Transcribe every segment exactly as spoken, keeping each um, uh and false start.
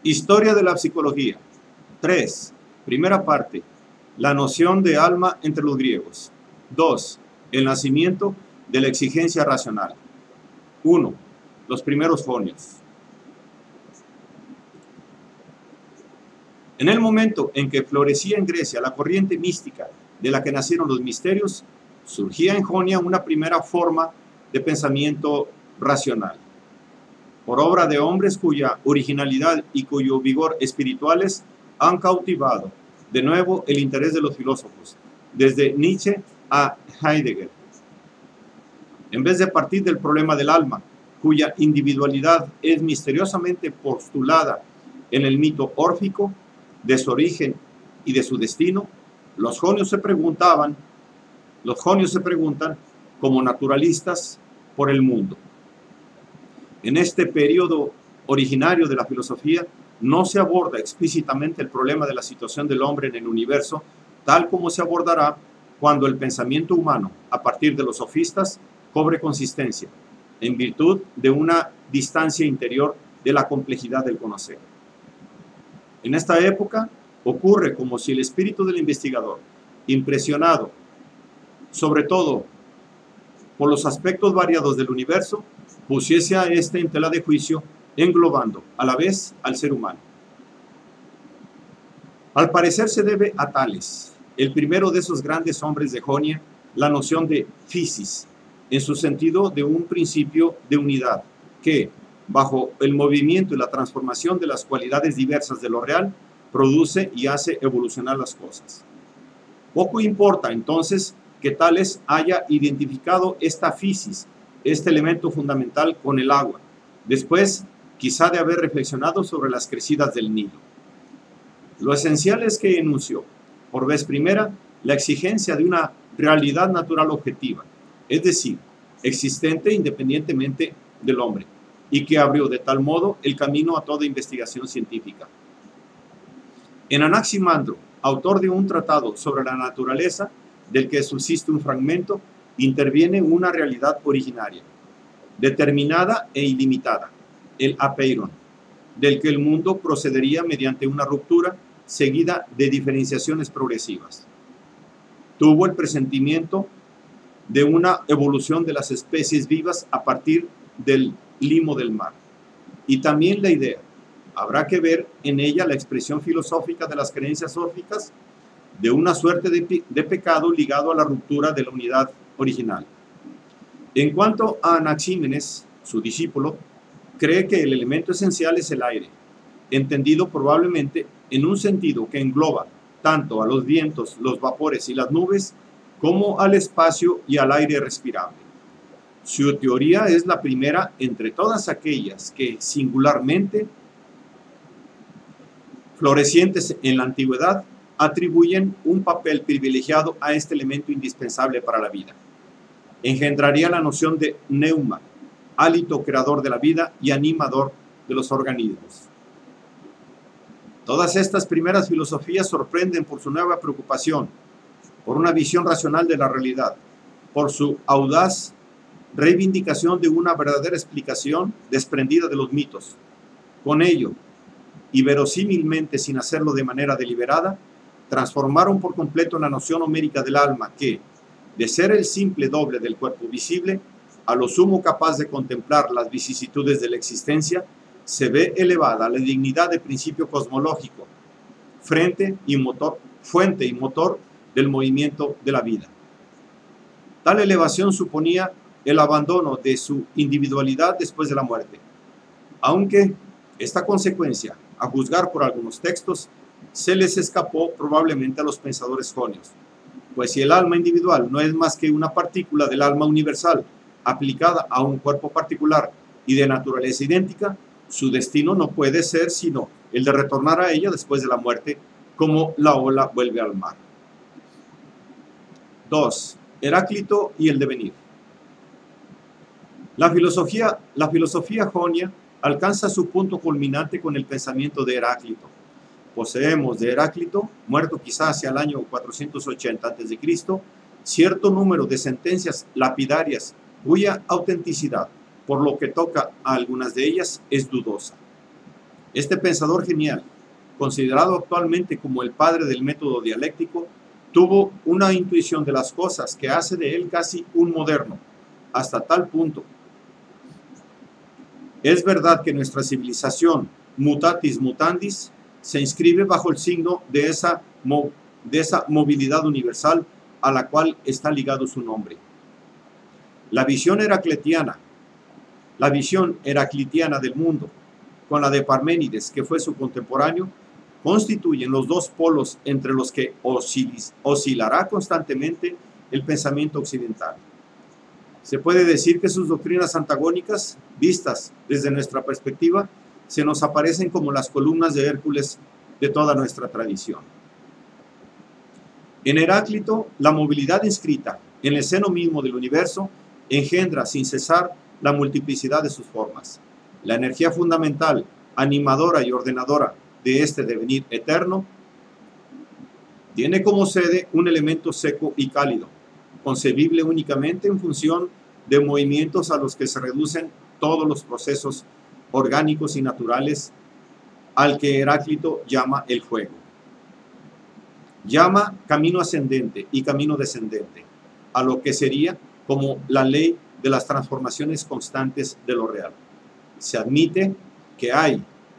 Historia de la psicología. tres. Primera parte. La noción de alma entre los griegos. dos. El nacimiento de la exigencia racional. uno. Los primeros jonios. En el momento en que florecía en Grecia la corriente mística de la que nacieron los misterios, surgía en Jonia una primera forma de pensamiento racional, por obra de hombres cuya originalidad y cuyo vigor espirituales han cautivado de nuevo el interés de los filósofos, desde Nietzsche a Heidegger. En vez de partir del problema del alma, cuya individualidad es misteriosamente postulada en el mito órfico, de su origen y de su destino, los jonios se preguntaban, los jonios se preguntan como naturalistas por el mundo. En este periodo originario de la filosofía no se aborda explícitamente el problema de la situación del hombre en el universo, tal como se abordará cuando el pensamiento humano, a partir de los sofistas, cobre consistencia, en virtud de una distancia interior de la complejidad del conocer. En esta época ocurre como si el espíritu del investigador, impresionado sobre todo por los aspectos variados del universo, pusiese a este en tela de juicio, englobando a la vez al ser humano. Al parecer se debe a Tales, el primero de esos grandes hombres de Jonia, la noción de physis, en su sentido de un principio de unidad, que, bajo el movimiento y la transformación de las cualidades diversas de lo real, produce y hace evolucionar las cosas. Poco importa, entonces, que Tales haya identificado esta physis, este elemento fundamental, con el agua, después quizá de haber reflexionado sobre las crecidas del Nilo. Lo esencial es que enunció, por vez primera, la exigencia de una realidad natural objetiva, es decir, existente independientemente del hombre, y que abrió de tal modo el camino a toda investigación científica. En Anaximandro, autor de un tratado sobre la naturaleza, del que subsiste un fragmento, interviene una realidad originaria, determinada e ilimitada, el apeiron, del que el mundo procedería mediante una ruptura seguida de diferenciaciones progresivas. Tuvo el presentimiento de una evolución de las especies vivas a partir del limo del mar, y también la idea, habrá que ver en ella la expresión filosófica de las creencias órficas, de una suerte de, de pecado ligado a la ruptura de la unidad original. En cuanto a Anaxímenes, su discípulo, cree que el elemento esencial es el aire, entendido probablemente en un sentido que engloba tanto a los vientos, los vapores y las nubes, como al espacio y al aire respirable. Su teoría es la primera entre todas aquellas que singularmente florecientes en la antigüedad atribuyen un papel privilegiado a este elemento indispensable para la vida. Engendraría la noción de neuma, hálito creador de la vida y animador de los organismos. Todas estas primeras filosofías sorprenden por su nueva preocupación, por una visión racional de la realidad, por su audaz reivindicación de una verdadera explicación desprendida de los mitos. Con ello, y verosímilmente sin hacerlo de manera deliberada, transformaron por completo la noción homérica del alma que, de ser el simple doble del cuerpo visible, a lo sumo capaz de contemplar las vicisitudes de la existencia, se ve elevada a la dignidad de principio cosmológico, frente y motor, fuente y motor del movimiento de la vida. Tal elevación suponía el abandono de su individualidad después de la muerte, aunque esta consecuencia, a juzgar por algunos textos, se les escapó probablemente a los pensadores jonios, pues si el alma individual no es más que una partícula del alma universal aplicada a un cuerpo particular y de naturaleza idéntica, su destino no puede ser sino el de retornar a ella después de la muerte, como la ola vuelve al mar. dos. Heráclito y el devenir. La filosofía, la filosofía jonia alcanza su punto culminante con el pensamiento de Heráclito. Poseemos de Heráclito, muerto quizás hacia el año cuatrocientos ochenta antes de Cristo, cierto número de sentencias lapidarias cuya autenticidad, por lo que toca a algunas de ellas, es dudosa. Este pensador genial, considerado actualmente como el padre del método dialéctico, tuvo una intuición de las cosas que hace de él casi un moderno, hasta tal punto. Es verdad que nuestra civilización, mutatis mutandis, se inscribe bajo el signo de esa, de esa movilidad universal a la cual está ligado su nombre. La visión heraclitiana, la visión heraclitiana del mundo, con la de Parménides, que fue su contemporáneo, constituyen los dos polos entre los que oscil oscilará constantemente el pensamiento occidental. Se puede decir que sus doctrinas antagónicas, vistas desde nuestra perspectiva, se nos aparecen como las columnas de Hércules de toda nuestra tradición. En Heráclito, la movilidad inscrita en el seno mismo del universo engendra sin cesar la multiplicidad de sus formas. La energía fundamental, animadora y ordenadora de este devenir eterno, tiene como sede un elemento seco y cálido, concebible únicamente en función de movimientos a los que se reducen todos los procesos orgánicos y naturales, al que Heráclito llama el fuego. Llama camino ascendente y camino descendente a lo que sería como la ley de las transformaciones constantes de lo real. Se admite que hay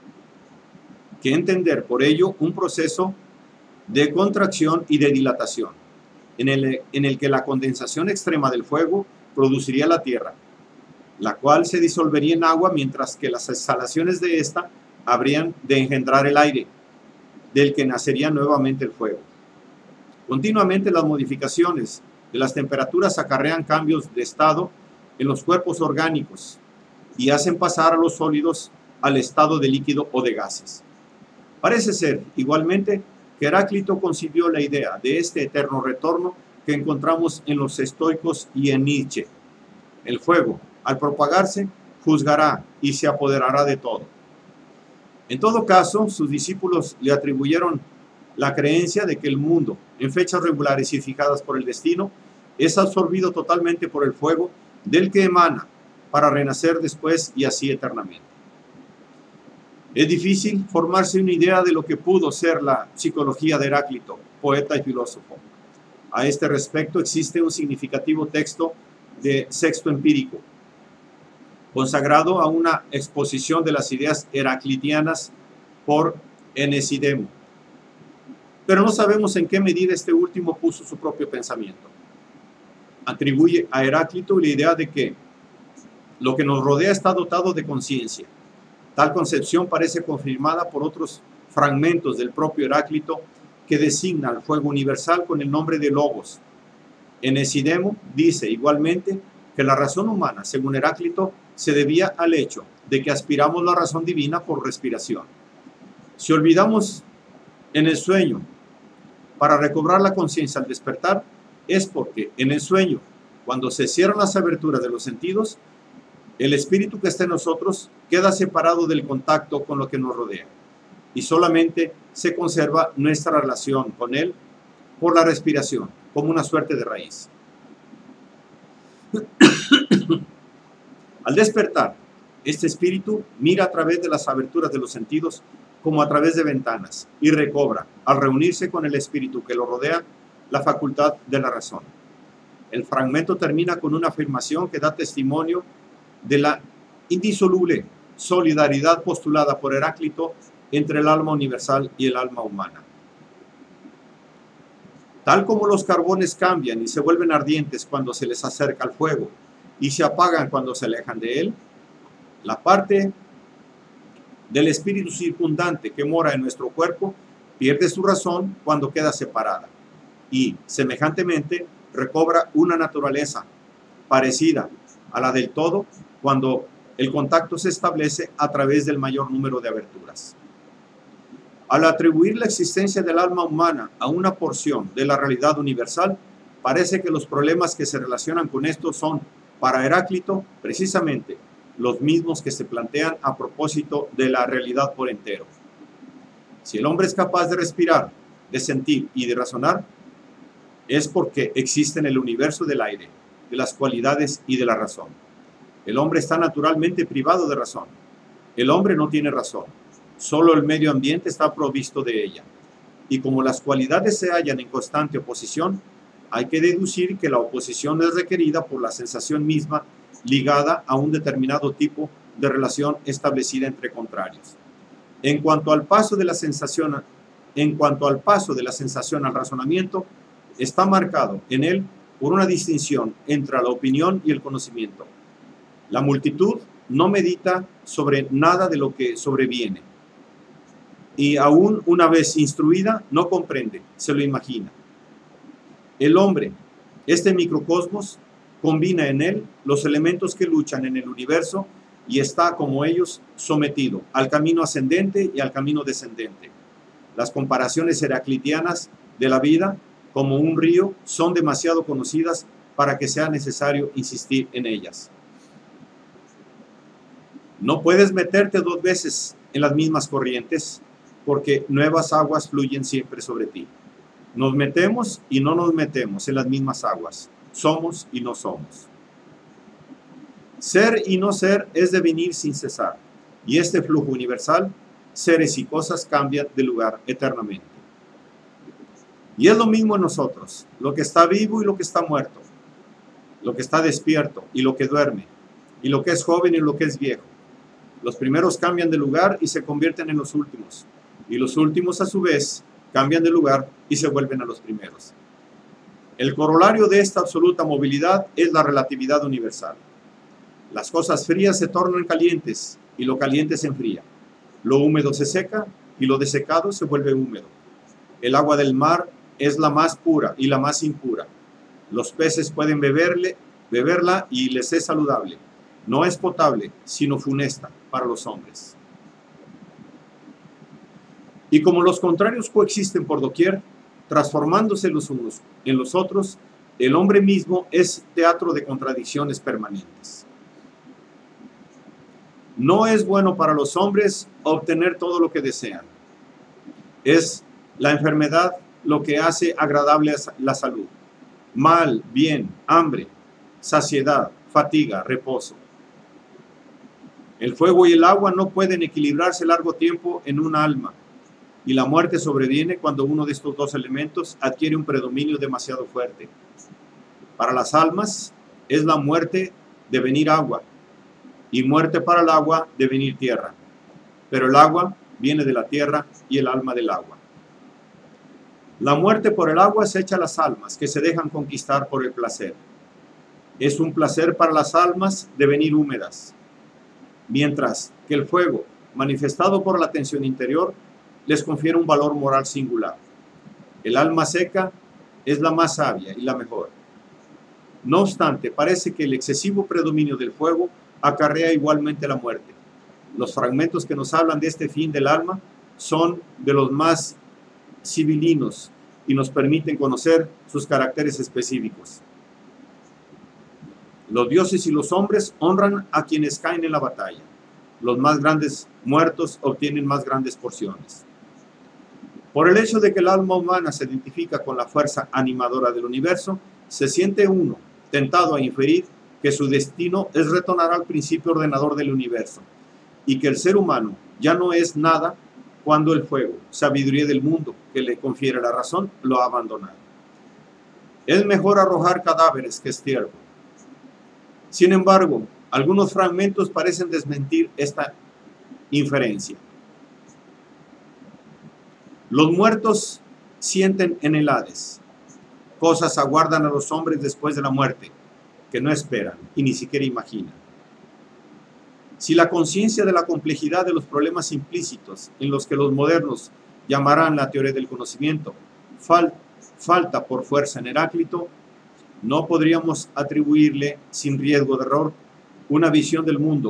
que entender por ello un proceso de contracción y de dilatación, en el, en el que la condensación extrema del fuego produciría la tierra, la cual se disolvería en agua, mientras que las exhalaciones de ésta habrían de engendrar el aire, del que nacería nuevamente el fuego. Continuamente las modificaciones de las temperaturas acarrean cambios de estado en los cuerpos orgánicos y hacen pasar a los sólidos al estado de líquido o de gases. Parece ser, igualmente, que Heráclito concibió la idea de este eterno retorno que encontramos en los estoicos y en Nietzsche. El fuego, al propagarse, juzgará y se apoderará de todo. En todo caso, sus discípulos le atribuyeron la creencia de que el mundo, en fechas regulares y fijadas por el destino, es absorbido totalmente por el fuego del que emana para renacer después y así eternamente. Es difícil formarse una idea de lo que pudo ser la psicología de Heráclito, poeta y filósofo. A este respecto existe un significativo texto de Sexto Empírico, consagrado a una exposición de las ideas heraclitianas por Enesidemo. Pero no sabemos en qué medida este último puso su propio pensamiento. Atribuye a Heráclito la idea de que lo que nos rodea está dotado de conciencia. Tal concepción parece confirmada por otros fragmentos del propio Heráclito que designa al fuego universal con el nombre de Logos. Enesidemo dice igualmente que la razón humana, según Heráclito, se debía al hecho de que aspiramos la razón divina por respiración. Si olvidamos en el sueño para recobrar la conciencia al despertar, es porque en el sueño, cuando se cierran las aberturas de los sentidos, el espíritu que está en nosotros queda separado del contacto con lo que nos rodea y solamente se conserva nuestra relación con él por la respiración, como una suerte de raíz. Al despertar, este espíritu mira a través de las aberturas de los sentidos como a través de ventanas y recobra, al reunirse con el espíritu que lo rodea, la facultad de la razón. El fragmento termina con una afirmación que da testimonio de la indisoluble solidaridad postulada por Heráclito entre el alma universal y el alma humana. Tal como los carbones cambian y se vuelven ardientes cuando se les acerca al fuego y se apagan cuando se alejan de él, la parte del espíritu circundante que mora en nuestro cuerpo pierde su razón cuando queda separada y, semejantemente, recobra una naturaleza parecida a la del todo cuando el contacto se establece a través del mayor número de aberturas. Al atribuir la existencia del alma humana a una porción de la realidad universal, parece que los problemas que se relacionan con esto son, para Heráclito, precisamente los mismos que se plantean a propósito de la realidad por entero. Si el hombre es capaz de respirar, de sentir y de razonar, es porque existe en el universo del aire, de las cualidades y de la razón. El hombre está naturalmente privado de razón. El hombre no tiene razón. Solo el medio ambiente está provisto de ella. Y como las cualidades se hallan en constante oposición, hay que deducir que la oposición es requerida por la sensación misma ligada a un determinado tipo de relación establecida entre contrarios. En cuanto al paso de la sensación, en cuanto al paso de la sensación al razonamiento, está marcado en él por una distinción entre la opinión y el conocimiento. La multitud no medita sobre nada de lo que sobreviene, y aún una vez instruida, no comprende, se lo imagina. El hombre, este microcosmos, combina en él los elementos que luchan en el universo y está, como ellos, sometido al camino ascendente y al camino descendente. Las comparaciones heraclitianas de la vida, como un río, son demasiado conocidas para que sea necesario insistir en ellas. No puedes meterte dos veces en las mismas corrientes, porque nuevas aguas fluyen siempre sobre ti. Nos metemos y no nos metemos en las mismas aguas. Somos y no somos. Ser y no ser es devenir sin cesar, y este flujo universal, seres y cosas cambian de lugar eternamente. Y es lo mismo en nosotros, lo que está vivo y lo que está muerto, lo que está despierto y lo que duerme, y lo que es joven y lo que es viejo. Los primeros cambian de lugar y se convierten en los últimos, y los últimos a su vez cambian de lugar y se vuelven a los primeros. El corolario de esta absoluta movilidad es la relatividad universal. Las cosas frías se tornan calientes y lo caliente se enfría. Lo húmedo se seca y lo desecado se vuelve húmedo. El agua del mar es la más pura y la más impura. Los peces pueden beberle, beberla y les es saludable. No es potable, sino funesta para los hombres. Y como los contrarios coexisten por doquier, transformándose los unos en los otros, el hombre mismo es teatro de contradicciones permanentes. No es bueno para los hombres obtener todo lo que desean. Es la enfermedad lo que hace agradable la salud. Mal, bien, hambre, saciedad, fatiga, reposo. El fuego y el agua no pueden equilibrarse largo tiempo en un alma, y la muerte sobreviene cuando uno de estos dos elementos adquiere un predominio demasiado fuerte. Para las almas es la muerte devenir agua, y muerte para el agua devenir tierra. Pero el agua viene de la tierra y el alma del agua. La muerte por el agua se echa a las almas que se dejan conquistar por el placer. Es un placer para las almas devenir húmedas, mientras que el fuego, manifestado por la tensión interior, les confiere un valor moral singular. El alma seca es la más sabia y la mejor. No obstante, parece que el excesivo predominio del fuego acarrea igualmente la muerte. Los fragmentos que nos hablan de este fin del alma son de los más civilinos y nos permiten conocer sus caracteres específicos. Los dioses y los hombres honran a quienes caen en la batalla. Los más grandes muertos obtienen más grandes porciones. Por el hecho de que el alma humana se identifica con la fuerza animadora del universo, se siente uno tentado a inferir que su destino es retornar al principio ordenador del universo, y que el ser humano ya no es nada cuando el fuego, sabiduría del mundo que le confiere la razón, lo ha abandonado. Es mejor arrojar cadáveres que estiércol. Sin embargo, algunos fragmentos parecen desmentir esta inferencia. Los muertos sienten en el Hades. Cosas aguardan a los hombres después de la muerte que no esperan y ni siquiera imaginan. Si la conciencia de la complejidad de los problemas implícitos en los que los modernos llamarán la teoría del conocimiento fal falta por fuerza en Heráclito, no podríamos atribuirle sin riesgo de error una visión del mundo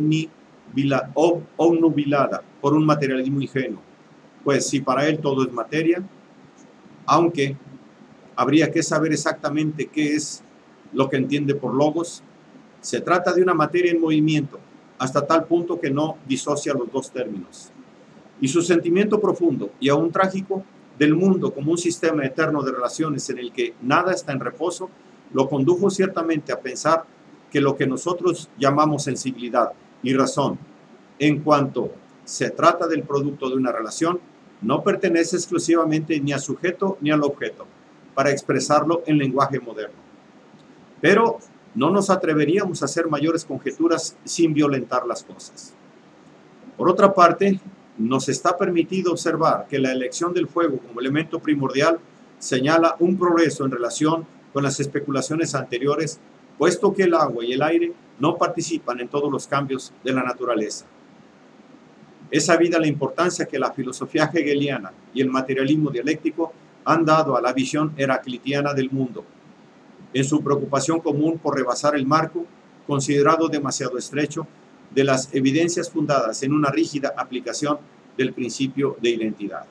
obnubilada por un materialismo ingenuo, pues si para él todo es materia, aunque habría que saber exactamente qué es lo que entiende por logos, se trata de una materia en movimiento, hasta tal punto que no disocia los dos términos. Y su sentimiento profundo y aún trágico del mundo como un sistema eterno de relaciones en el que nada está en reposo, lo condujo ciertamente a pensar que lo que nosotros llamamos sensibilidad y razón, en cuanto se trata del producto de una relación, no pertenece exclusivamente ni al sujeto ni al objeto, para expresarlo en lenguaje moderno. Pero no nos atreveríamos a hacer mayores conjeturas sin violentar las cosas. Por otra parte, nos está permitido observar que la elección del fuego como elemento primordial señala un progreso en relación con las especulaciones anteriores, puesto que el agua y el aire no participan en todos los cambios de la naturaleza. Es sabida la importancia que la filosofía hegeliana y el materialismo dialéctico han dado a la visión heraclitiana del mundo, en su preocupación común por rebasar el marco, considerado demasiado estrecho, de las evidencias fundadas en una rígida aplicación del principio de identidad.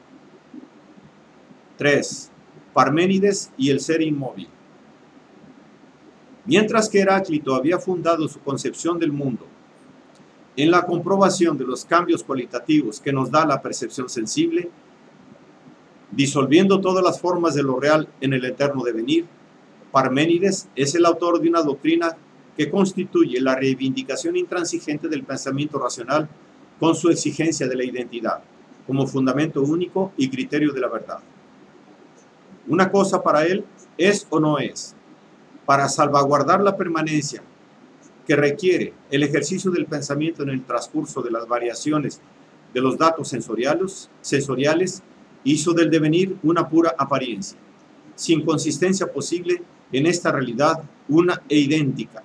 tres. Parménides y el ser inmóvil. Mientras que Heráclito había fundado su concepción del mundo en la comprobación de los cambios cualitativos que nos da la percepción sensible, disolviendo todas las formas de lo real en el eterno devenir, Parménides es el autor de una doctrina que constituye la reivindicación intransigente del pensamiento racional con su exigencia de la identidad, como fundamento único y criterio de la verdad. Una cosa para él es o no es. Para salvaguardar la permanencia que requiere el ejercicio del pensamiento en el transcurso de las variaciones de los datos sensoriales, sensoriales hizo del devenir una pura apariencia, sin consistencia posible en esta realidad una e idéntica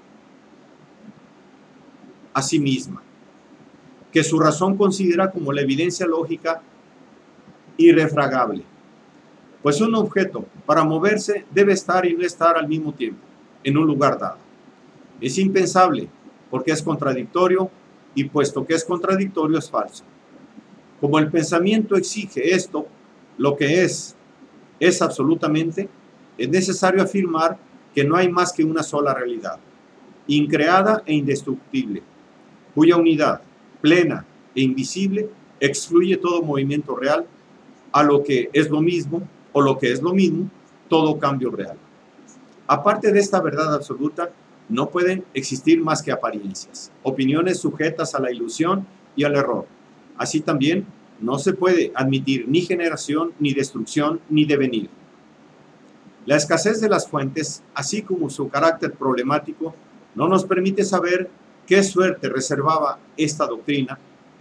a sí misma, que su razón considera como la evidencia lógica irrefragable. Pues un objeto, para moverse, debe estar y no estar al mismo tiempo, en un lugar dado. Es impensable, porque es contradictorio, y puesto que es contradictorio, es falso. Como el pensamiento exige esto, lo que es, es absolutamente, es necesario afirmar que no hay más que una sola realidad, increada e indestructible, cuya unidad, plena e invisible, excluye todo movimiento real, a lo que es lo mismo, o lo que es lo mismo, todo cambio real. Aparte de esta verdad absoluta, no pueden existir más que apariencias, opiniones sujetas a la ilusión y al error. Así también, no se puede admitir ni generación, ni destrucción, ni devenir. La escasez de las fuentes, así como su carácter problemático, no nos permite saber qué suerte reservaba esta doctrina,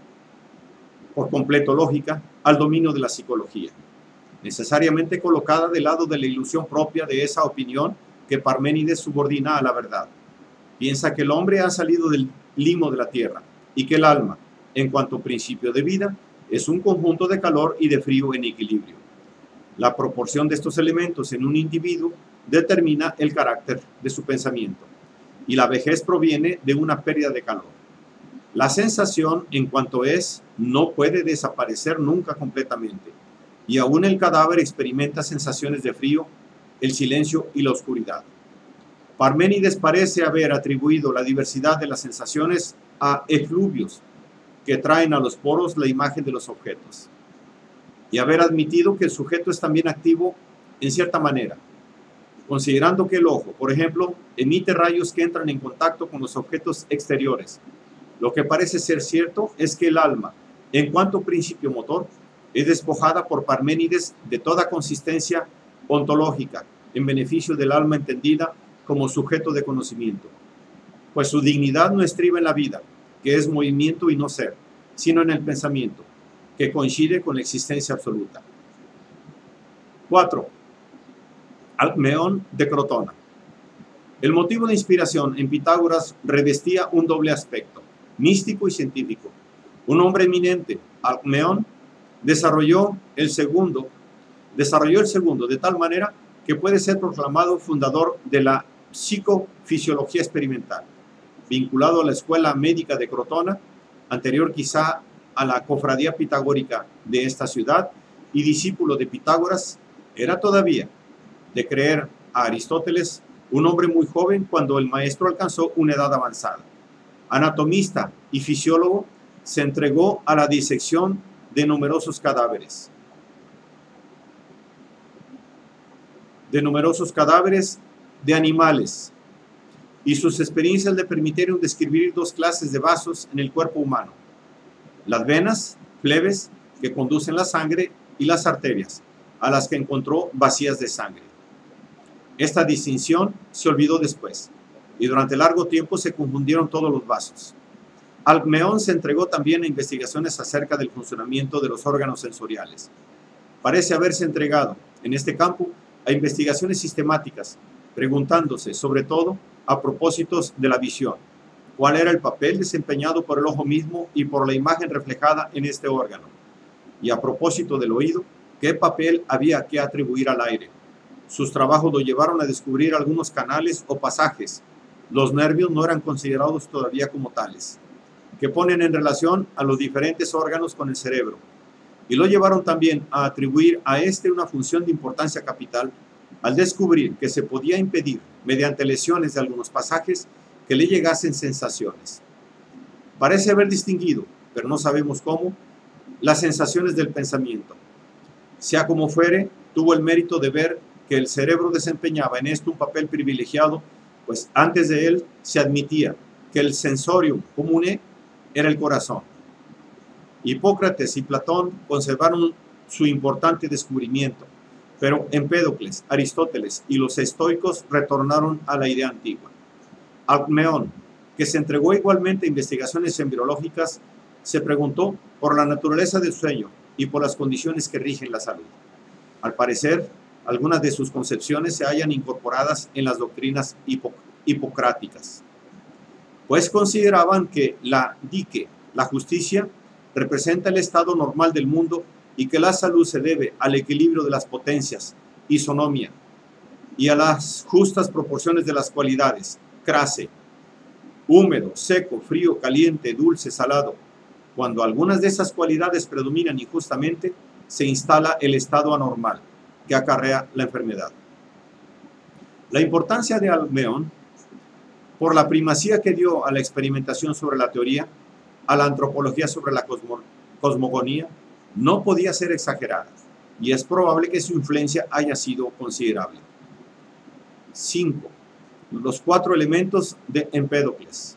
por completo lógica, al dominio de la psicología, necesariamente colocada del lado de la ilusión propia de esa opinión que Parménides subordina a la verdad. Piensa que el hombre ha salido del limo de la tierra y que el alma, en cuanto principio de vida, es un conjunto de calor y de frío en equilibrio. La proporción de estos elementos en un individuo determina el carácter de su pensamiento, y la vejez proviene de una pérdida de calor. La sensación, en cuanto es, no puede desaparecer nunca completamente, y aún el cadáver experimenta sensaciones de frío, el silencio y la oscuridad. Parménides parece haber atribuido la diversidad de las sensaciones a efluvios que traen a los poros la imagen de los objetos, y haber admitido que el sujeto es también activo en cierta manera, considerando que el ojo, por ejemplo, emite rayos que entran en contacto con los objetos exteriores. Lo que parece ser cierto es que el alma, en cuanto principio motor, es despojada por Parménides de toda consistencia ontológica en beneficio del alma entendida como sujeto de conocimiento, pues su dignidad no estriba en la vida, que es movimiento y no ser, sino en el pensamiento, que coincide con la existencia absoluta. cuatro. Alcmeón de Crotona. El motivo de inspiración en Pitágoras revestía un doble aspecto, místico y científico. Un hombre eminente, Alcmeón, desarrolló el segundo, desarrolló el segundo de tal manera que puede ser proclamado fundador de la psicofisiología experimental, vinculado a la escuela médica de Crotona, anterior quizá a la cofradía pitagórica de esta ciudad, y discípulo de Pitágoras. Era todavía, de creer a Aristóteles, un hombre muy joven cuando el maestro alcanzó una edad avanzada. Anatomista y fisiólogo, se entregó a la disección de numerosos cadáveres, de numerosos cadáveres de animales, y sus experiencias le permitieron describir dos clases de vasos en el cuerpo humano: las venas, plebes, que conducen la sangre, y las arterias, a las que encontró vacías de sangre. Esta distinción se olvidó después, y durante largo tiempo se confundieron todos los vasos. Alcmeón se entregó también a investigaciones acerca del funcionamiento de los órganos sensoriales. Parece haberse entregado, en este campo, a investigaciones sistemáticas, preguntándose, sobre todo, a propósitos de la visión, cuál era el papel desempeñado por el ojo mismo y por la imagen reflejada en este órgano, y a propósito del oído, qué papel había que atribuir al aire. Sus trabajos lo llevaron a descubrir algunos canales o pasajes, los nervios no eran considerados todavía como tales, que ponen en relación a los diferentes órganos con el cerebro, y lo llevaron también a atribuir a este una función de importancia capital, al descubrir que se podía impedir, mediante lesiones de algunos pasajes, que le llegasen sensaciones. Parece haber distinguido, pero no sabemos cómo, las sensaciones del pensamiento. Sea como fuere, tuvo el mérito de ver que el cerebro desempeñaba en esto un papel privilegiado, pues antes de él se admitía que el sensorium comune era el corazón. Hipócrates y Platón conservaron su importante descubrimiento, pero Empédocles, Aristóteles y los estoicos retornaron a la idea antigua. Alcmeón, que se entregó igualmente a investigaciones embriológicas, se preguntó por la naturaleza del sueño y por las condiciones que rigen la salud. Al parecer, algunas de sus concepciones se hallan incorporadas en las doctrinas hipo hipocráticas, pues consideraban que la dique, la justicia, representa el estado normal del mundo y que la salud se debe al equilibrio de las potencias, isonomía, y a las justas proporciones de las cualidades, crase, húmedo, seco, frío, caliente, dulce, salado. Cuando algunas de esas cualidades predominan injustamente, se instala el estado anormal, que acarrea la enfermedad. La importancia de Alcmeón, por la primacía que dio a la experimentación sobre la teoría, a la antropología sobre la cosmo, cosmogonía, no podía ser exagerada, y es probable que su influencia haya sido considerable. cinco. Los cuatro elementos de Empédocles.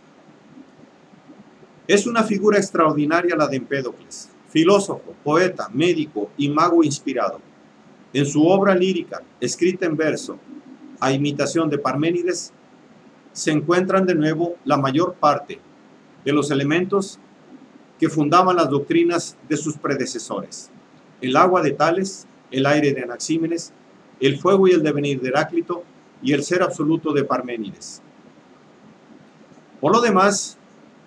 Es una figura extraordinaria la de Empédocles, filósofo, poeta, médico y mago inspirado. En su obra lírica, escrita en verso, a imitación de Parménides, se encuentran de nuevo la mayor parte de los elementos que fundaban las doctrinas de sus predecesores: el agua de Tales, el aire de Anaxímenes, el fuego y el devenir de Heráclito y el ser absoluto de Parménides. Por lo demás,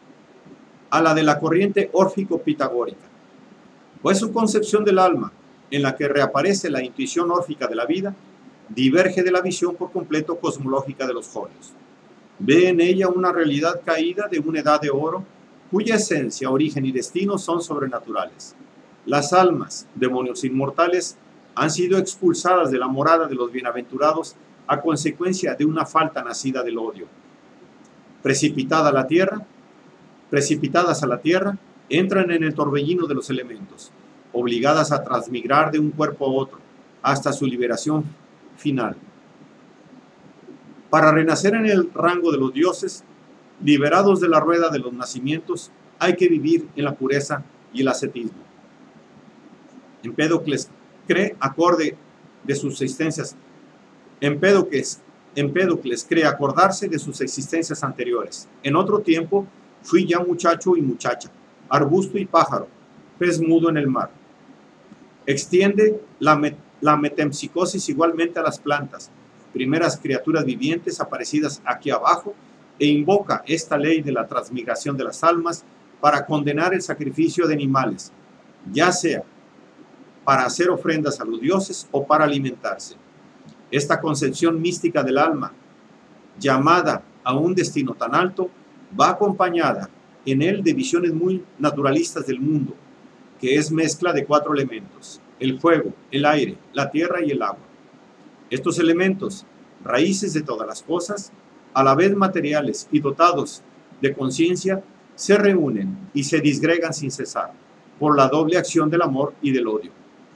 a la de la corriente órfico-pitagórica, pues su concepción del alma, en la que reaparece la intuición órfica de la vida, diverge de la visión por completo cosmológica de los jonios. Ve en ella una realidad caída de una edad de oro, cuya esencia, origen y destino son sobrenaturales. Las almas, demonios inmortales, han sido expulsadas de la morada de los bienaventurados a consecuencia de una falta nacida del odio. Precipitada a la tierra, precipitadas a la tierra, entran en el torbellino de los elementos, obligadas a transmigrar de un cuerpo a otro, hasta su liberación final. Para renacer en el rango de los dioses, liberados de la rueda de los nacimientos, hay que vivir en la pureza y el ascetismo. Empédocles cree acorde de sus existencias. Empédocles, Empédocles cree acordarse de sus existencias anteriores. En otro tiempo fui ya muchacho y muchacha, arbusto y pájaro, pez mudo en el mar. Extiende la, met la metempsicosis igualmente a las plantas, primeras criaturas vivientes aparecidas aquí abajo, e invoca esta ley de la transmigración de las almas para condenar el sacrificio de animales, ya sea para hacer ofrendas a los dioses o para alimentarse. Esta concepción mística del alma, llamada a un destino tan alto, va acompañada en él de visiones muy naturalistas del mundo, que es mezcla de cuatro elementos: el fuego, el aire, la tierra y el agua. Estos elementos, raíces de todas las cosas, a la vez materiales y dotados de conciencia, se reúnen y se disgregan sin cesar por la doble acción del amor y del odio,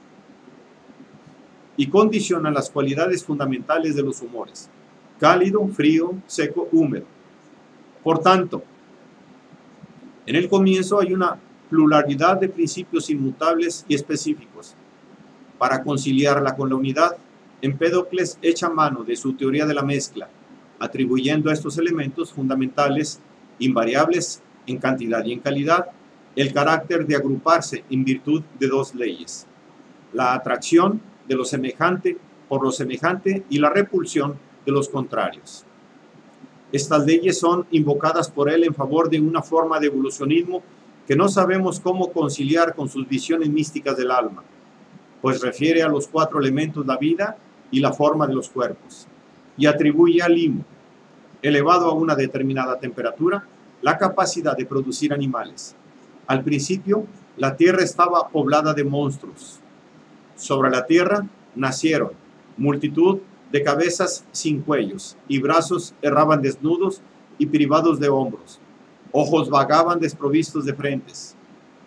y condicionan las cualidades fundamentales de los humores: cálido, frío, seco, húmedo. Por tanto, en el comienzo hay una pluralidad de principios inmutables y específicos. Para conciliarla con la unidad, Empédocles echa mano de su teoría de la mezcla, atribuyendo a estos elementos fundamentales, invariables en cantidad y en calidad, el carácter de agruparse en virtud de dos leyes: la atracción de lo semejante por lo semejante y la repulsión de los contrarios. Estas leyes son invocadas por él en favor de una forma de evolucionismo que no sabemos cómo conciliar con sus visiones místicas del alma, pues refiere a los cuatro elementos, la vida y la forma de los cuerpos, y atribuye al limo, elevado a una determinada temperatura, la capacidad de producir animales. Al principio, la tierra estaba poblada de monstruos. Sobre la tierra nacieron multitud de cabezas sin cuellos, y brazos erraban desnudos y privados de hombros. Ojos vagaban desprovistos de frentes.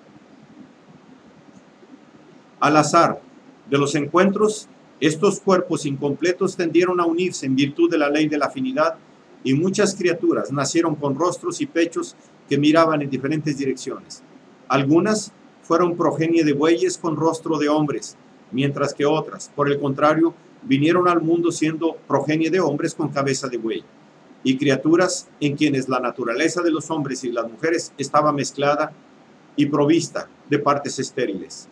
Al azar de los encuentros, estos cuerpos incompletos tendieron a unirse en virtud de la ley de la afinidad, y muchas criaturas nacieron con rostros y pechos que miraban en diferentes direcciones. Algunas fueron progenie de bueyes con rostro de hombres, mientras que otras, por el contrario, vinieron al mundo siendo progenie de hombres con cabeza de buey, y criaturas en quienes la naturaleza de los hombres y las mujeres estaba mezclada y provista de partes estériles.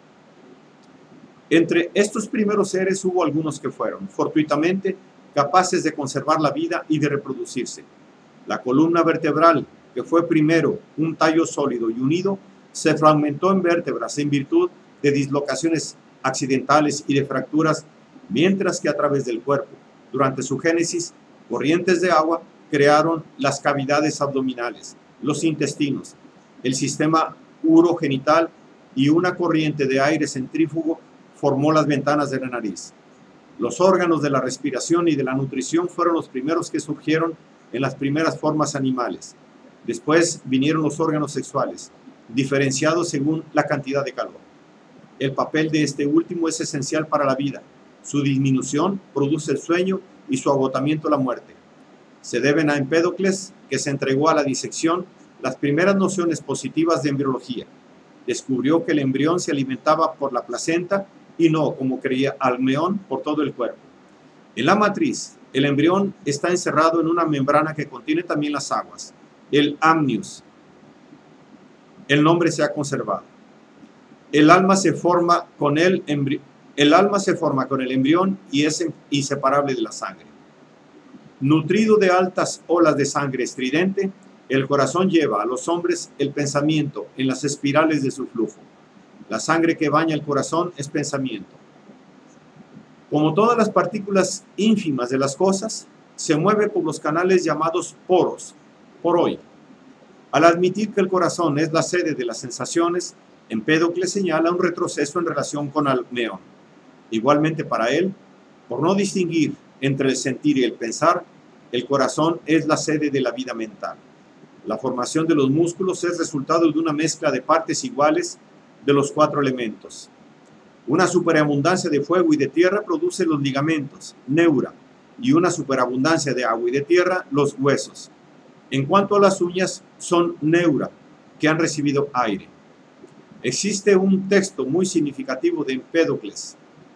Entre estos primeros seres hubo algunos que fueron, fortuitamente, capaces de conservar la vida y de reproducirse. La columna vertebral, que fue primero un tallo sólido y unido, se fragmentó en vértebras en virtud de dislocaciones accidentales y de fracturas, mientras que a través del cuerpo, durante su génesis, corrientes de agua crearon las cavidades abdominales, los intestinos, el sistema urogenital, y una corriente de aire centrífugo formó las ventanas de la nariz. Los órganos de la respiración y de la nutrición fueron los primeros que surgieron en las primeras formas animales. Después vinieron los órganos sexuales, diferenciados según la cantidad de calor. El papel de este último es esencial para la vida. Su disminución produce el sueño y su agotamiento la muerte. Se deben a Empédocles, que se entregó a la disección, las primeras nociones positivas de embriología. Descubrió que el embrión se alimentaba por la placenta y no, como creía Alcmeón, por todo el cuerpo. En la matriz, el embrión está encerrado en una membrana que contiene también las aguas, el amnios. El nombre se ha conservado. El alma se forma con el embrión. El alma se forma con el embrión y es inseparable de la sangre. Nutrido de altas olas de sangre estridente, el corazón lleva a los hombres el pensamiento en las espirales de su flujo. La sangre que baña el corazón es pensamiento. Como todas las partículas ínfimas de las cosas, se mueve por los canales llamados poros, por hoy. Al admitir que el corazón es la sede de las sensaciones, Empédocles señala un retroceso en relación con Alcmeón. Igualmente para él, por no distinguir entre el sentir y el pensar, el corazón es la sede de la vida mental. La formación de los músculos es resultado de una mezcla de partes iguales de los cuatro elementos. Una superabundancia de fuego y de tierra produce los ligamentos, neura, y una superabundancia de agua y de tierra, los huesos. En cuanto a las uñas, son neura, que han recibido aire. Existe un texto muy significativo de Empédocles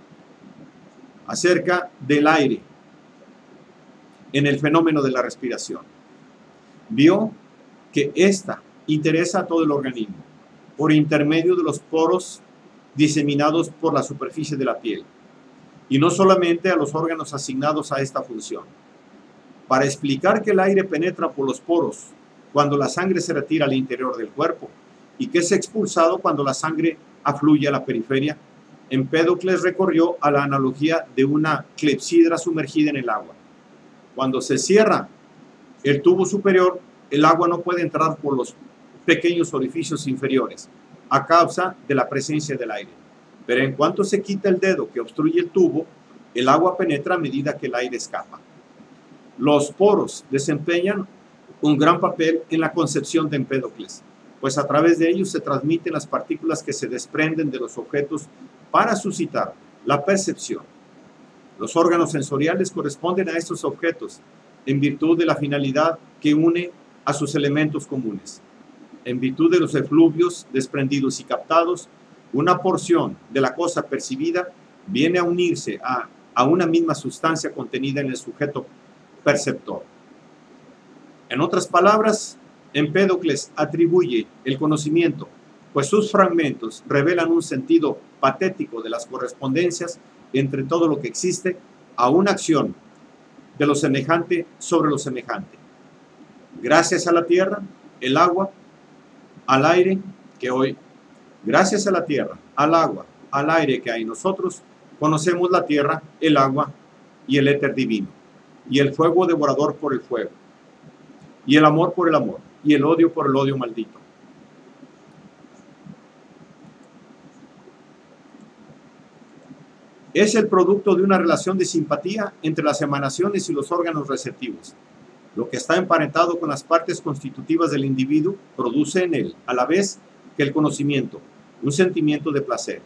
acerca del aire en el fenómeno de la respiración. Vio que ésta interesa a todo el organismo por intermedio de los poros diseminados por la superficie de la piel, y no solamente a los órganos asignados a esta función. Para explicar que el aire penetra por los poros cuando la sangre se retira al interior del cuerpo y que es expulsado cuando la sangre afluye a la periferia, Empédocles recorrió a la analogía de una clepsidra sumergida en el agua. Cuando se cierra el tubo superior, el agua no puede entrar por los pequeños orificios inferiores a causa de la presencia del aire. Pero en cuanto se quita el dedo que obstruye el tubo, el agua penetra a medida que el aire escapa. Los poros desempeñan un gran papel en la concepción de Empédocles, pues a través de ellos se transmiten las partículas que se desprenden de los objetos para suscitar la percepción. Los órganos sensoriales corresponden a estos objetos en virtud de la finalidad que une a sus elementos comunes. En virtud de los efluvios desprendidos y captados, una porción de la cosa percibida viene a unirse a, a una misma sustancia contenida en el sujeto perceptor. En otras palabras, Empédocles atribuye el conocimiento, pues sus fragmentos revelan un sentido patético de las correspondencias entre todo lo que existe, a una acción de lo semejante sobre lo semejante. Gracias a la tierra, el agua, al aire que hoy, gracias a la tierra, al agua, al aire que hay en nosotros, conocemos la tierra, el agua y el éter divino, y el fuego devorador por el fuego, y el amor por el amor, y el odio por el odio maldito. Es el producto de una relación de simpatía entre las emanaciones y los órganos receptivos. Lo que está emparentado con las partes constitutivas del individuo produce en él, a la vez que el conocimiento, un sentimiento de placer.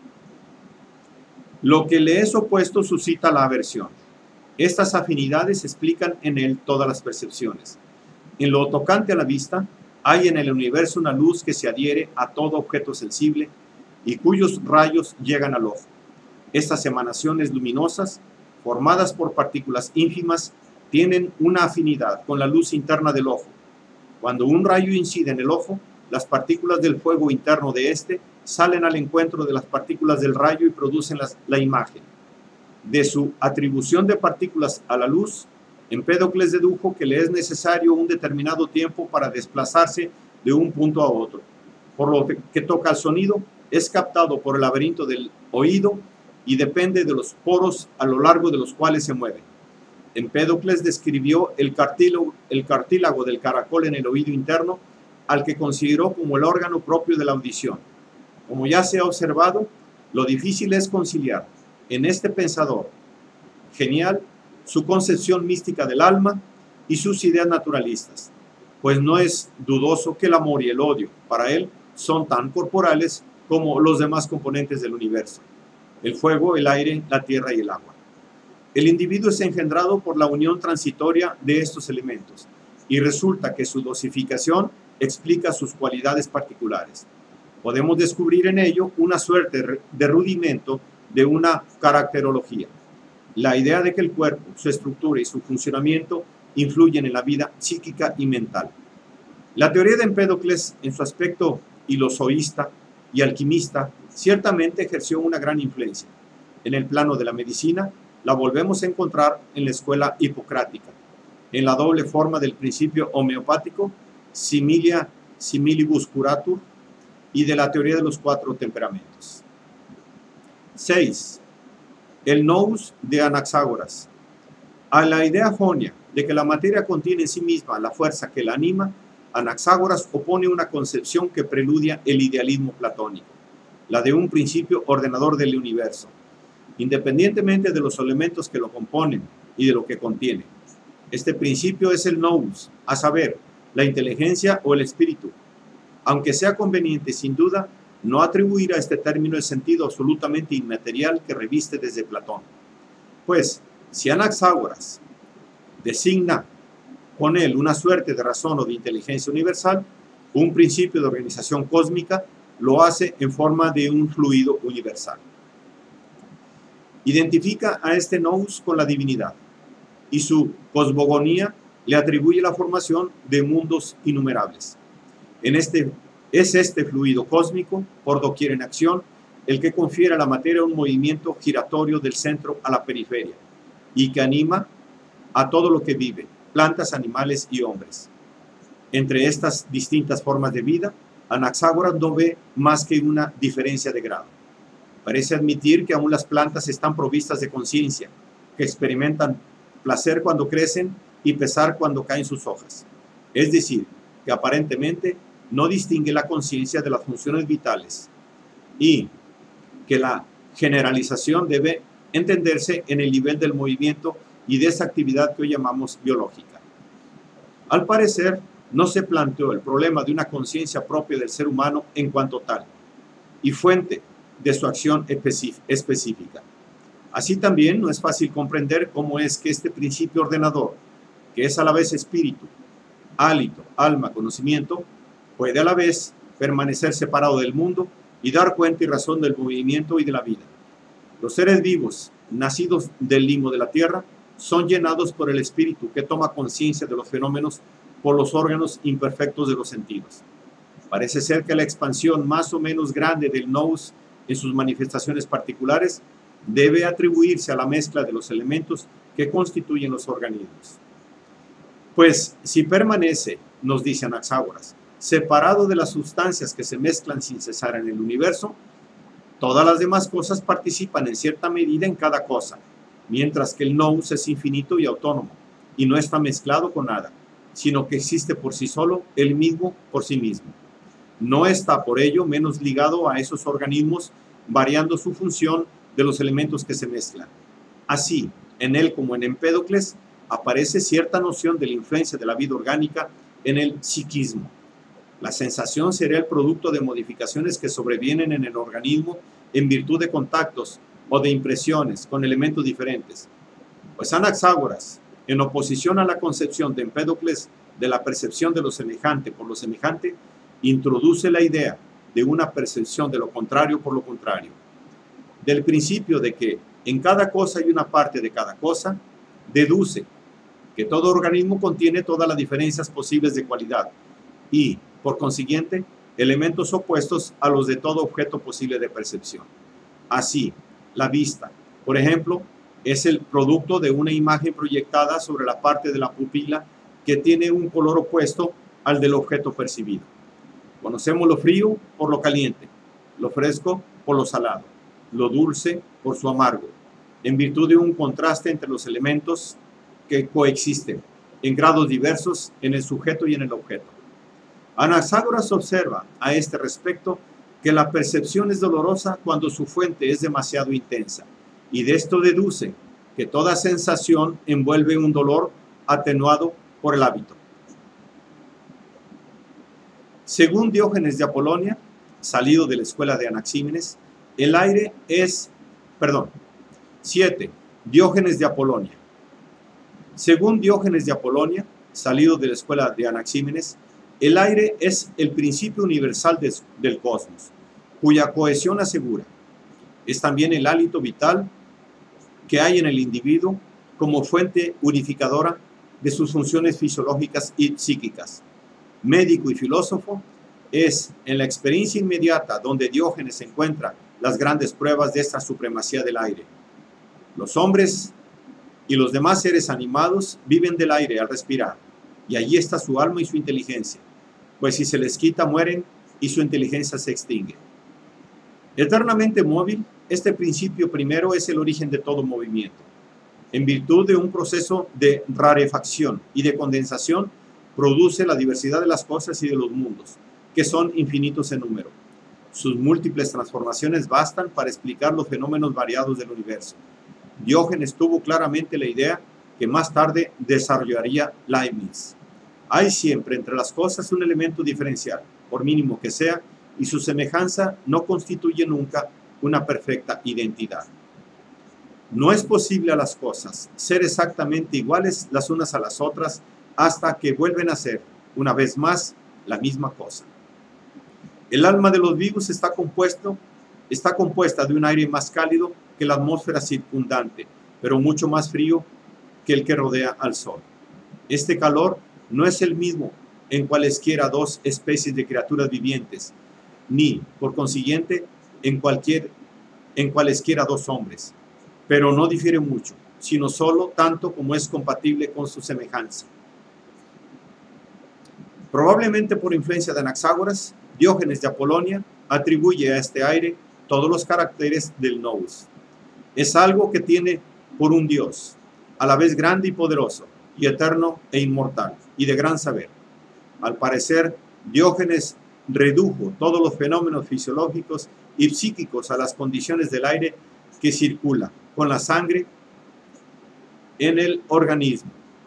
Lo que le es opuesto suscita la aversión. Estas afinidades explican en él todas las percepciones. En lo tocante a la vista, hay en el universo una luz que se adhiere a todo objeto sensible y cuyos rayos llegan al ojo. Estas emanaciones luminosas, formadas por partículas ínfimas, tienen una afinidad con la luz interna del ojo. Cuando un rayo incide en el ojo, las partículas del fuego interno de éste salen al encuentro de las partículas del rayo y producen las, la imagen. De su atribución de partículas a la luz, Empédocles dedujo que le es necesario un determinado tiempo para desplazarse de un punto a otro. Por lo que, que toca al sonido, es captado por el laberinto del oído y depende de los poros a lo largo de los cuales se mueve. Empédocles describió el cartílago, el cartílago del caracol en el oído interno, al que consideró como el órgano propio de la audición. Como ya se ha observado, lo difícil es conciliar en este pensador genial su concepción mística del alma y sus ideas naturalistas, pues no es dudoso que el amor y el odio para él son tan corporales como los demás componentes del universo: el fuego, el aire, la tierra y el agua. El individuo es engendrado por la unión transitoria de estos elementos y resulta que su dosificación explica sus cualidades particulares. Podemos descubrir en ello una suerte de rudimento de una caracterología. La idea de que el cuerpo, su estructura y su funcionamiento influyen en la vida psíquica y mental. La teoría de Empédocles, en su aspecto hilozoísta y alquimista, ciertamente ejerció una gran influencia. En el plano de la medicina, la volvemos a encontrar en la escuela hipocrática, en la doble forma del principio homeopático, similia similibus curatur, y de la teoría de los cuatro temperamentos. seis. El nous de Anaxágoras. A la idea jonia de que la materia contiene en sí misma la fuerza que la anima, Anaxágoras opone una concepción que preludia el idealismo platónico, la de un principio ordenador del universo, independientemente de los elementos que lo componen y de lo que contiene. Este principio es el nous, a saber, la inteligencia o el espíritu, aunque sea conveniente sin duda no atribuir a este término el sentido absolutamente inmaterial que reviste desde Platón. Pues, si Anaxágoras designa con él una suerte de razón o de inteligencia universal, un principio de organización cósmica, lo hace en forma de un fluido universal. Identifica a este nous con la divinidad, y su cosmogonía le atribuye la formación de mundos innumerables. En este Es este fluido cósmico, por doquier en acción, el que confiere a la materia un movimiento giratorio del centro a la periferia y que anima a todo lo que vive, plantas, animales y hombres. Entre estas distintas formas de vida, Anaxágoras no ve más que una diferencia de grado. Parece admitir que aún las plantas están provistas de conciencia, que experimentan placer cuando crecen y pesar cuando caen sus hojas. Es decir, que aparentemente no distingue la conciencia de las funciones vitales y que la generalización debe entenderse en el nivel del movimiento y de esa actividad que hoy llamamos biológica. Al parecer, no se planteó el problema de una conciencia propia del ser humano en cuanto tal y fuente de su acción específica. Así también no es fácil comprender cómo es que este principio ordenador, que es a la vez espíritu, hálito, alma, conocimiento, puede a la vez permanecer separado del mundo y dar cuenta y razón del movimiento y de la vida. Los seres vivos, nacidos del limo de la tierra, son llenados por el espíritu que toma conciencia de los fenómenos por los órganos imperfectos de los sentidos. Parece ser que la expansión más o menos grande del nous en sus manifestaciones particulares debe atribuirse a la mezcla de los elementos que constituyen los organismos. Pues si permanece, nos dice Anaxágoras, separado de las sustancias que se mezclan sin cesar en el universo, todas las demás cosas participan en cierta medida en cada cosa, mientras que el nous es infinito y autónomo, y no está mezclado con nada, sino que existe por sí solo, él mismo por sí mismo. No está por ello menos ligado a esos organismos, variando su función de los elementos que se mezclan. Así, en él como en Empédocles, aparece cierta noción de la influencia de la vida orgánica en el psiquismo. La sensación será el producto de modificaciones que sobrevienen en el organismo en virtud de contactos o de impresiones con elementos diferentes. Pues Anaxágoras, en oposición a la concepción de Empédocles de la percepción de lo semejante por lo semejante, introduce la idea de una percepción de lo contrario por lo contrario. Del principio de que en cada cosa hay una parte de cada cosa, deduce que todo organismo contiene todas las diferencias posibles de cualidad y, por consiguiente, elementos opuestos a los de todo objeto posible de percepción. Así, la vista, por ejemplo, es el producto de una imagen proyectada sobre la parte de la pupila que tiene un color opuesto al del objeto percibido. Conocemos lo frío por lo caliente, lo fresco por lo salado, lo dulce por su amargo, en virtud de un contraste entre los elementos que coexisten en grados diversos en el sujeto y en el objeto. Anaxágoras observa a este respecto que la percepción es dolorosa cuando su fuente es demasiado intensa, y de esto deduce que toda sensación envuelve un dolor atenuado por el hábito. Según Diógenes de Apolonia, salido de la escuela de Anaxímenes, el aire es, perdón, siete. Diógenes de Apolonia. Según Diógenes de Apolonia, salido de la escuela de Anaxímenes, el aire es el principio universal de, del cosmos, cuya cohesión asegura. Es también el hálito vital que hay en el individuo como fuente unificadora de sus funciones fisiológicas y psíquicas. Médico y filósofo, es en la experiencia inmediata donde Diógenes encuentra las grandes pruebas de esta supremacía del aire. Los hombres y los demás seres animados viven del aire al respirar, y allí está su alma y su inteligencia, pues si se les quita mueren y su inteligencia se extingue. Eternamente móvil, este principio primero es el origen de todo movimiento. En virtud de un proceso de rarefacción y de condensación, produce la diversidad de las cosas y de los mundos, que son infinitos en número. Sus múltiples transformaciones bastan para explicar los fenómenos variados del universo. Diógenes tuvo claramente la idea que más tarde desarrollaría Leibniz. Hay siempre entre las cosas un elemento diferencial, por mínimo que sea, y su semejanza no constituye nunca una perfecta identidad. No es posible a las cosas ser exactamente iguales las unas a las otras hasta que vuelven a ser, una vez más, la misma cosa. El alma de los vivos está, compuesto, está compuesta de un aire más cálido que la atmósfera circundante, pero mucho más frío que el que rodea al Sol. Este calor no es el mismo en cualesquiera dos especies de criaturas vivientes, ni, por consiguiente, en, cualquier, en cualesquiera dos hombres, pero no difiere mucho, sino solo tanto como es compatible con su semejanza. Probablemente por influencia de Anaxágoras, Diógenes de Apolonia atribuye a este aire todos los caracteres del nous. Es algo que tiene por un Dios, a la vez grande y poderoso, y eterno e inmortal, y de gran saber. Al parecer, Diógenes redujo todos los fenómenos fisiológicos y psíquicos a las condiciones del aire que circula con la sangre en el organismo.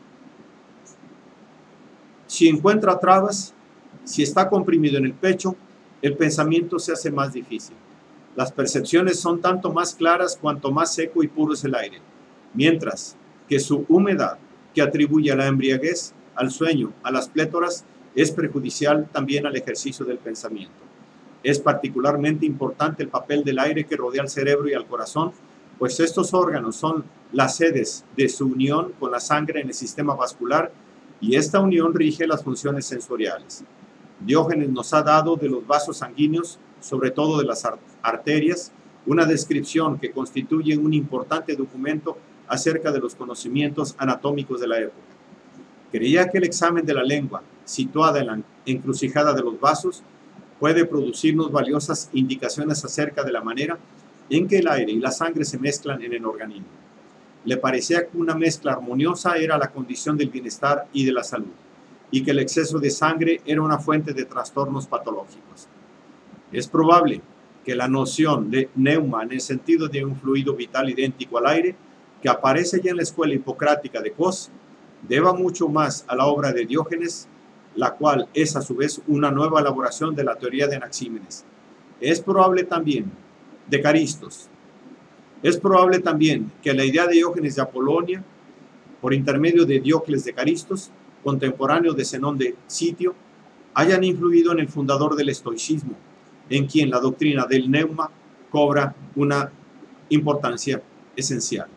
Si encuentra trabas, si está comprimido en el pecho, el pensamiento se hace más difícil. Las percepciones son tanto más claras cuanto más seco y puro es el aire, mientras que su humedad, que atribuye a la embriaguez, al sueño, a las plétoras, es perjudicial también al ejercicio del pensamiento. Es particularmente importante el papel del aire que rodea al cerebro y al corazón, pues estos órganos son las sedes de su unión con la sangre en el sistema vascular y esta unión rige las funciones sensoriales. Diógenes nos ha dado de los vasos sanguíneos, sobre todo de las arterias, una descripción que constituye un importante documento acerca de los conocimientos anatómicos de la época. Creía que el examen de la lengua, situada en la encrucijada de los vasos, puede producirnos valiosas indicaciones acerca de la manera en que el aire y la sangre se mezclan en el organismo. Le parecía que una mezcla armoniosa era la condición del bienestar y de la salud, y que el exceso de sangre era una fuente de trastornos patológicos. Es probable que la noción de neuma en el sentido de un fluido vital idéntico al aire, que aparece ya en la escuela hipocrática de Cos, deba mucho más a la obra de Diógenes, la cual es a su vez una nueva elaboración de la teoría de Anaxímenes. Es probable también de Caristos. Es probable también que la idea de Diógenes de Apolonia, por intermedio de Diocles de Caristos, contemporáneo de Zenón de Sitio, hayan influido en el fundador del estoicismo, en quien la doctrina del neuma cobra una importancia esencial.